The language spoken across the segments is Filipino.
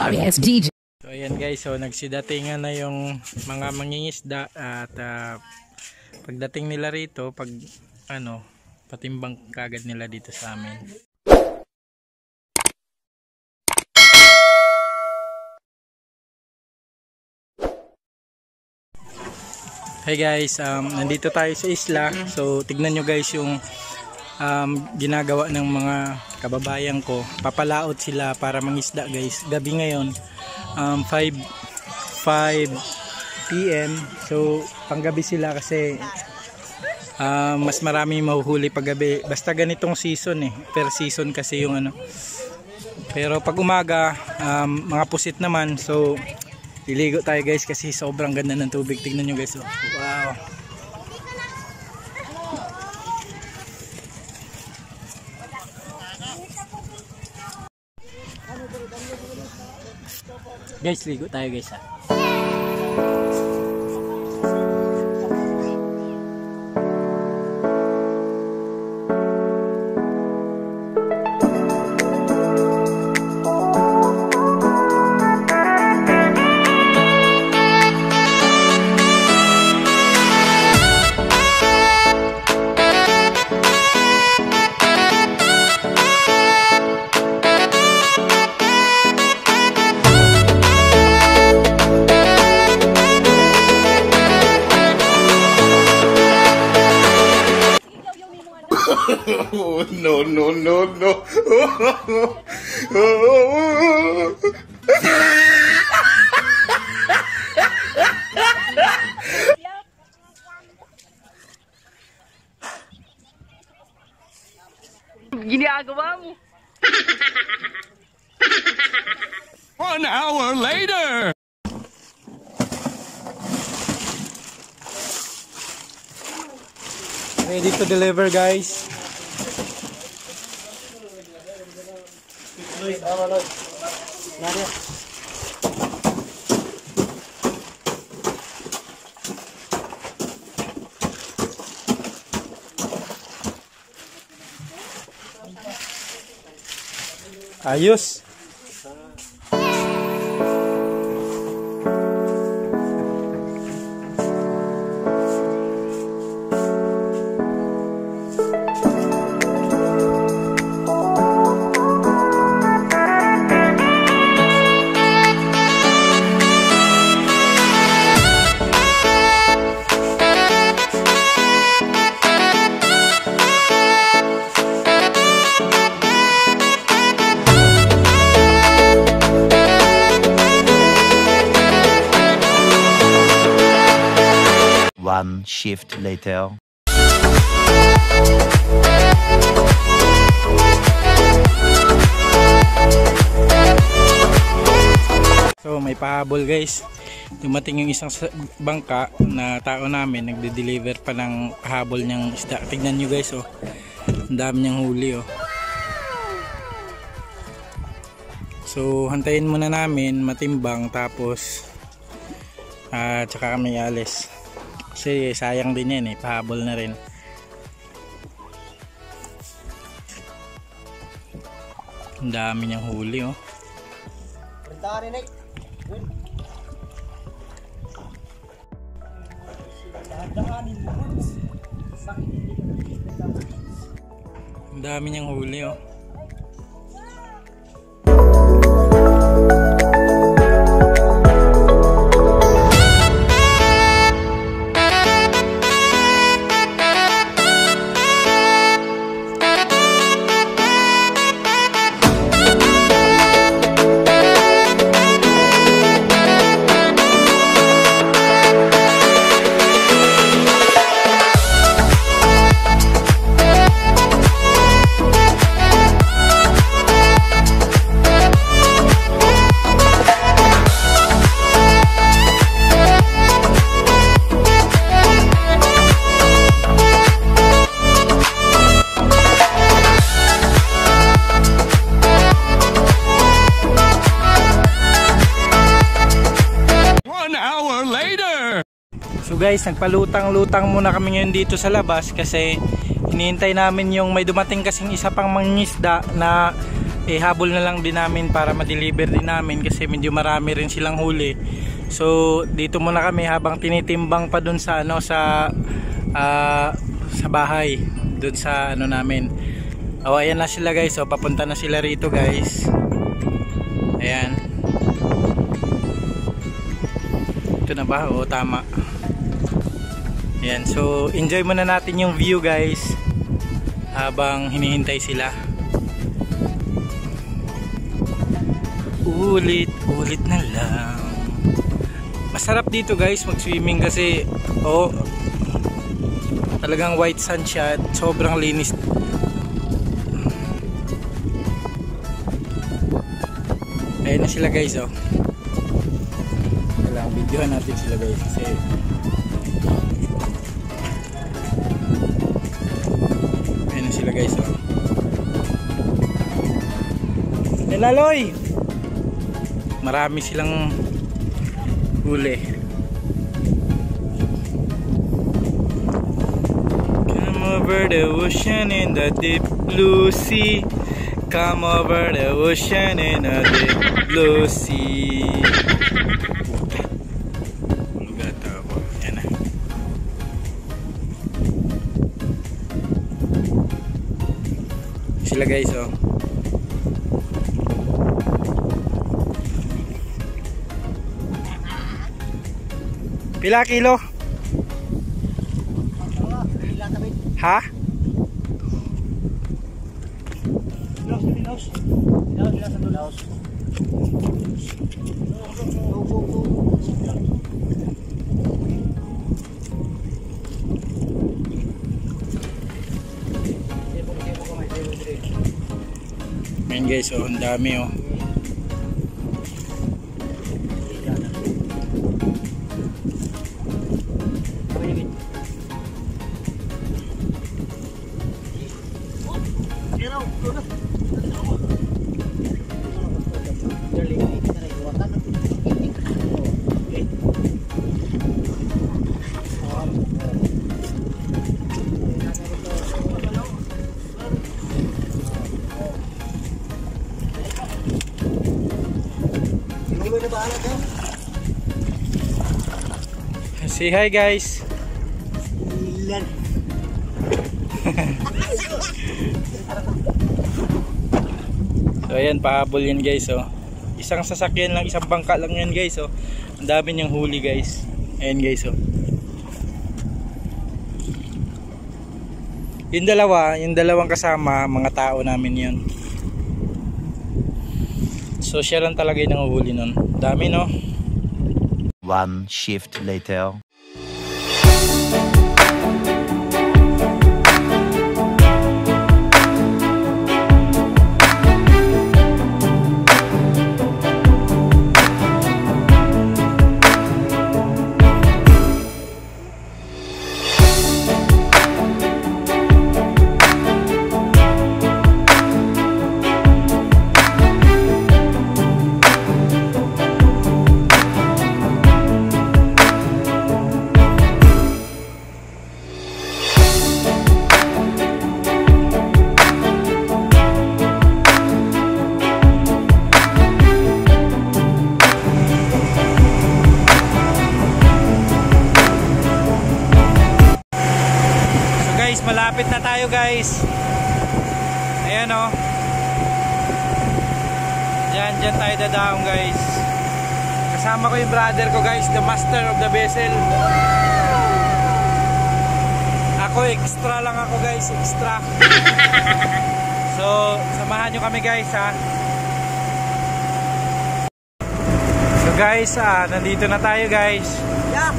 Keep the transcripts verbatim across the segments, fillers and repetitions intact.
sorry ass D J. So ayan guys, so nagsidatingan na yung mga mangingisda at uh, pagdating nila rito, pag ano, patimbang kagad nila dito sa amin. Hey guys, um, nandito tayo sa isla. So tignan nyo guys yung um, ginagawa ng mga kababayan ko. Papalaot sila para mangisda guys. Gabi ngayon, um, five p m So panggabi sila kasi uh, mas marami mahuhuli paggabi. Basta ganitong season eh. Per season kasi yung ano. Pero pag umaga, um, mga pusit naman. So liligo tayo guys kasi sobrang ganda ng tubig. Tingnan nyo guys. Oh. Wow. Guys, ligo tayo guys ha. Oh, no, no, no, no. Ginagawa mo. One hour later. Ready to deliver guys. Ayos. One shift later. So may pahabol guys. Dumating yung isang bangka na tao namin, nagde-deliver pa ng pahabol niyang isda. Tignan nyo guys oh. Ang dami niyang huli oh. So hantayin muna namin matimbang tapos at uh, saka kami alis. Kasi sayang din yan eh, pahabol na rin. Ang dami niyang huli oh. Ang dami niyang huli oh. So guys, nagpalutang-lutang muna kami ngayon dito sa labas kasi hinihintay namin yung may dumating kasing isa pang mangingisda na eh habol na lang din namin para ma-deliver din namin kasi medyo marami rin silang huli. So dito muna kami habang tinitimbang pa dun sa ano sa uh, sa bahay dun sa ano namin. Oh, ayan na sila guys. So papunta na sila rito guys. Ayan. Ito na ba? Oo, tama. Ayan. So enjoy muna natin yung view guys habang hinihintay sila. Ulit, ulit na lang. Masarap dito guys mag swimming kasi oh, talagang white sand siya. Sobrang linis. Ayan na sila guys oh. Kailangan videohan natin sila guys kasi ayan na sila guys oh. Laloy! Marami silang huli. Come over the ocean in the deep blue sea. Come over the ocean in the deep blue sea. Gata ako. Yan na. Sila guys oh. Pila kilo? Ha? Ayan guys, oh, ang dami oh. Say hi guys. So ayan, pahabol yan guys oh. Isang sasakyan lang, isang bangka lang yan guys oh. Ang dami niyang huli guys. Ayan guys oh. Yung dalawa, yung dalawang kasama, mga tao namin yun. So siya lang talaga yung nanguhuli nun. Dami no. One shift later. Malapit na tayo guys. Ayan o. Diyan, diyan tayo dadaong guys. Kasama ko yung brother ko guys, the master of the vessel. Ako extra lang ako guys, extra. So, samahan nyo kami guys ha. So guys, ah, nandito na tayo guys. Yeah.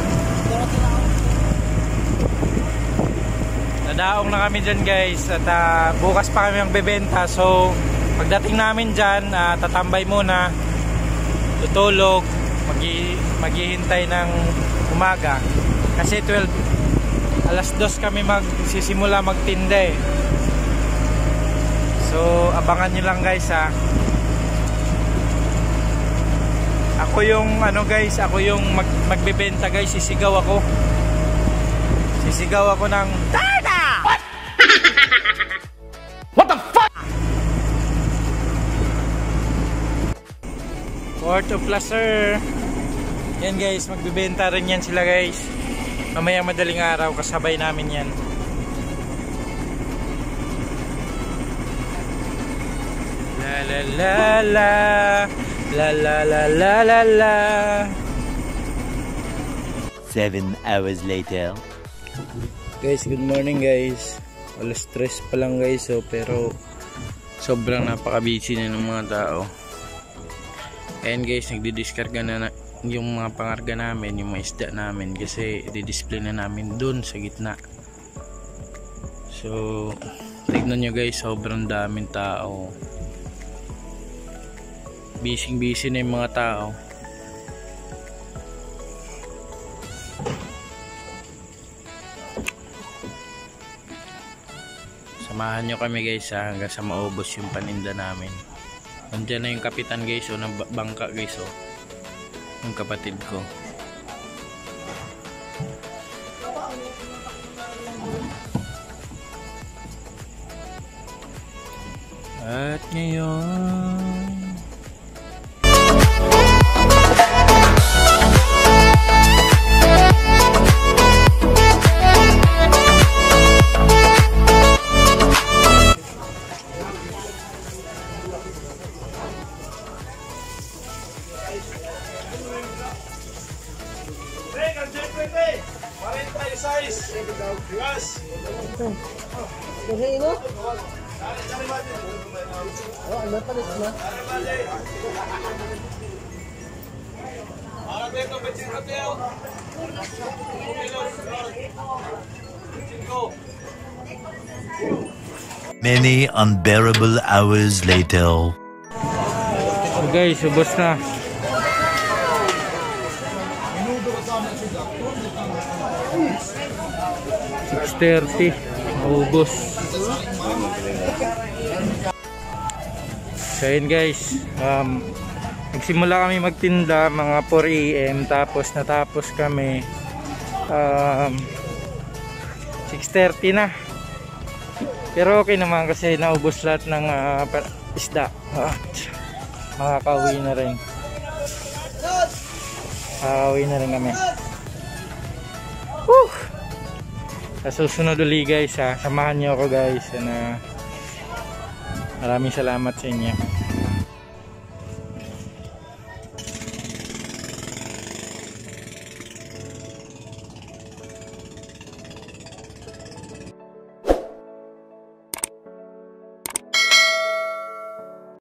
Nadaong na kami dyan guys at uh, bukas pa kami magbebenta. So pagdating namin dyan, uh, tatambay muna, tutulog, maghihintay ng umaga kasi twelve, alas dos kami magsisimula magtinda eh. So abangan nyo lang guys ha. Ako yung ano guys, ako yung mag, magbebenta guys, sisigaw ako. Sisigaw ako ng What the fuck? Port of Placer. Yan guys, magbibenta rin yan sila guys. Mamaya madaling araw kasabay namin yan. La la la la la la la la la la. Seven hours later. Guys, good morning guys. Alas tres pa lang guys, oh, pero sobrang napaka-busy na ng mga tao. Ayan guys, nagdi-discarga na, na yung mga pangarga namin, yung mga isda namin, kasi i-display na namin dun sa gitna. So tignan nyo guys, sobrang daming tao. Busy busy na yung mga tao. Samahan nyo kami guys ha, hanggang sa maubos yung paninda namin. Nandiyan na yung kapitan guys, o ng bangka guys, o yung kapatid ko. At ngayon Many unbearable hours later. so guys, ubos na. six thirty, ubos. So yun guys, um, nagsimula kami magtinda mga four A M, tapos natapos kami um, six thirty na. Pero okay naman kasi naubos lahat ng uh, isda. Ah, makakauwi na rin. Makakauwi na rin kami. Woo! Sa susunod ulit guys ha, samahan nyo ako guys. Na maraming salamat sa inyo.